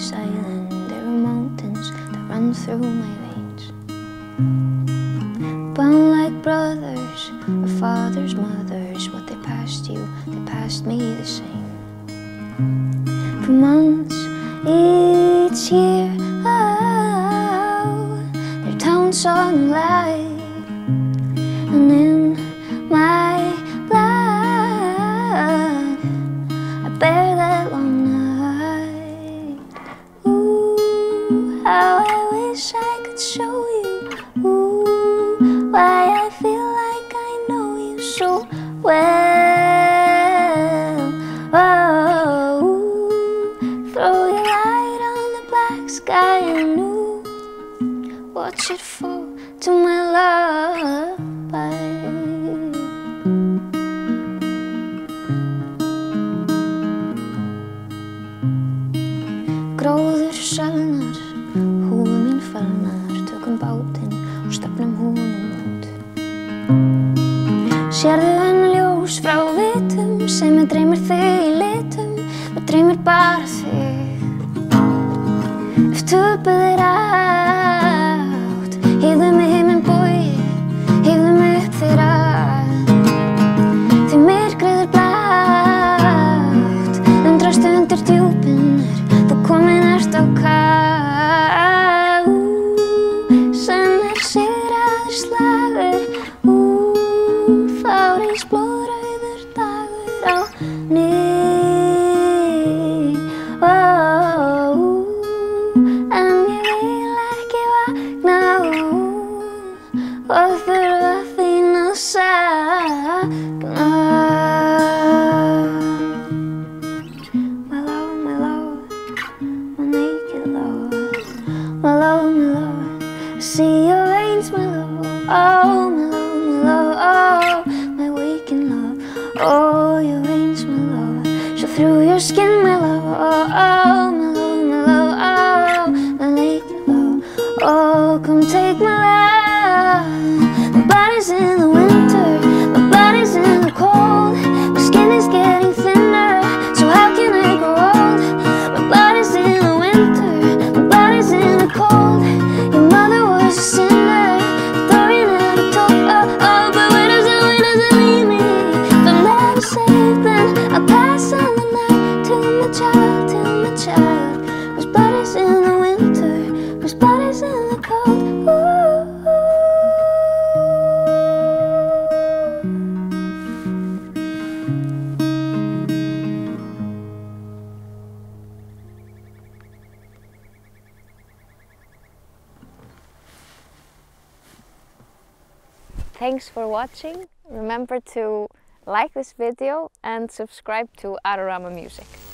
this island, there are mountains that run through my veins. Bound like brothers or fathers, mothers, what they passed you, they passed me the same. For months each year, oh, their town song live, and in my blood I bear that long night. Ooh, how I wish I could show you, ooh, why I feel like I know you so well. Oh, ooh, throw your light on the black sky and ooh, watch it fall to my lullaby. Gróður sælnar, húfu mín fölnar, tökum bátinn og stefnum húnum út. Sérðu enn ljós frá vitum sem mig dreymir þig í litum, mig dreymir bara þig. Ef töpuð er átt, hífðu mig himinbogi, hífðu mig upp þér að. Því myrkrið er blátt, undrast undir djúpinnar, þú komin ert á kaf. Senn er sigraður slagur, þá rís blóðrauður dagur á ný. En ég vil ekki vakna og þurfa þín að sakna. My love, my naked love, my love, I see your veins, my love, oh, my love, oh, my waking love, oh, your veins, my love, show through your skin, my love, oh, oh, my love, oh, my naked love, oh, come take my love. My body's in the winter, my body's in the cold, my skin is getting thinner, so how can I grow old? My body's in the winter, my body's in the cold, your mother was a sinner, story never told, oh, but when does it leave me? If I'm never saved, then I'll pass on the night to my child, whose body's in the winter, whose body's in the cold. Thanks for watching. Remember to like this video and subscribe to Adorama Music.